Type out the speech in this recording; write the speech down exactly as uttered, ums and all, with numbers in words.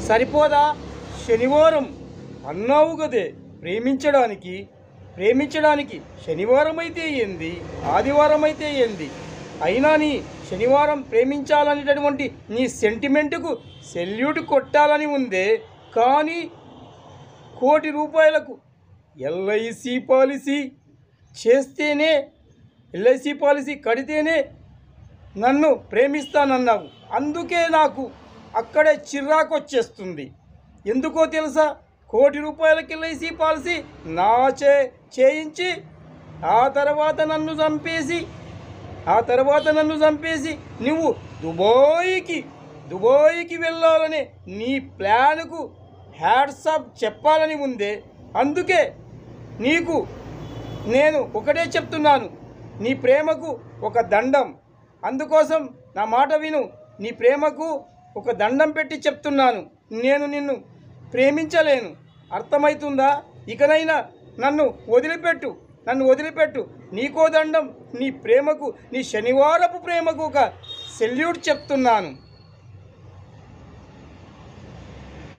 సరిపోదా? శనివారం అన్నావు కదే ప్రేమించడానికి. ప్రేమించడానికి శనివారం అయితే ఏంది, ఆదివారం అయితే ఏంది? అయినా నీ శనివారం ప్రేమించాలనేటటువంటి నీ సెంటిమెంటుకు సెల్యూట్ కొట్టాలని ఉందే. కానీ కోటి రూపాయలకు ఎల్ఐసి పాలసీ చేస్తేనే, ఎల్ఐసి పాలసీ కడితేనే నన్ను ప్రేమిస్తానన్నావు. అందుకే నాకు అక్కడే చిరాకు వచ్చేస్తుంది. ఎందుకో తెలుసా? కోటి రూపాయలకి ఎల్ఐసి పాలసీ నా చే చేయించి ఆ తర్వాత నన్ను చంపేసి ఆ తర్వాత నన్ను చంపేసి నువ్వు దుబాయ్కి దుబాయ్కి వెళ్ళాలనే నీ ప్లాన్కు హ్యాట్సాప్ చెప్పాలని ఉందే. అందుకే నీకు నేను ఒకటే చెప్తున్నాను, నీ ప్రేమకు ఒక దండం. అందుకోసం నా మాట విను. నీ ప్రేమకు ఒక దండం పెట్టి చెప్తున్నాను, నేను నిన్ను ప్రేమించలేను. అర్థమవుతుందా? ఇకనైనా నన్ను వదిలిపెట్టు, నన్ను వదిలిపెట్టు. నీకో దండం, నీ ప్రేమకు, నీ శనివారపు ప్రేమకు ఒక సెల్యూట్ చెప్తున్నాను.